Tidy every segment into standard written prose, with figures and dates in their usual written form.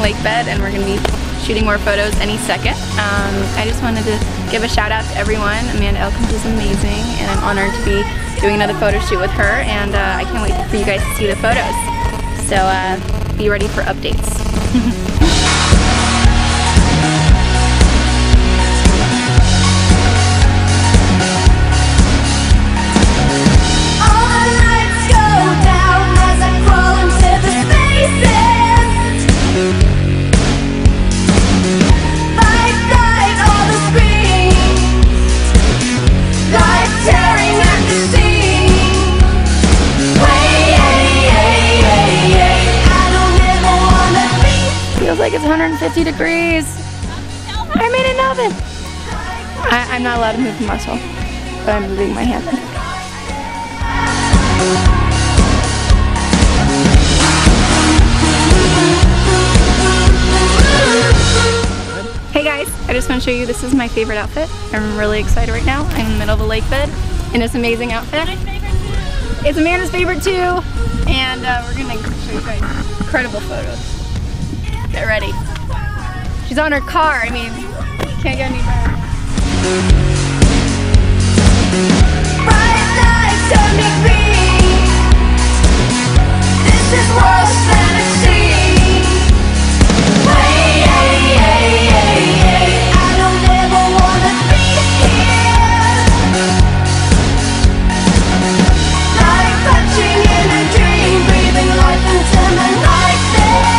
lake bed, and we're gonna be shooting more photos any second. I just wanted to give a shout out to everyone. Amanda Elkins is amazing, and I'm honored to be doing another photo shoot with her, and I can't wait for you guys to see the photos. So be ready for updates. Like it's 150 degrees. I'm in an oven. I'm not allowed to move the muscle, but I'm moving my hand. Hey guys, I just want to show you, this is my favorite outfit. I'm really excited right now. I'm in the middle of a lake bed in this amazing outfit. It's Amanda's favorite too, and we're gonna show you guys incredible photos. Get ready. She's on her car. I mean, can't get any better. Bright lights turn me green. This is worse than it seems. I don't ever wanna be here. Like touching in a dream, breathing life into the night there.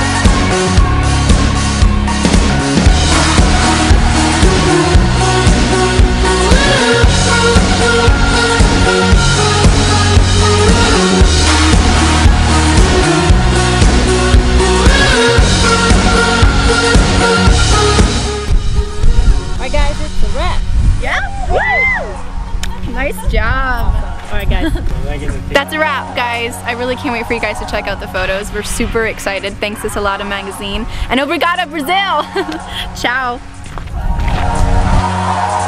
Alright guys, it's a wrap. Yeah? Woo! Nice job. Alright guys. That's a wrap, guys. I really can't wait for you guys to check out the photos. We're super excited. Thanks to Salada Magazine. And obrigada, Brazil! Ciao.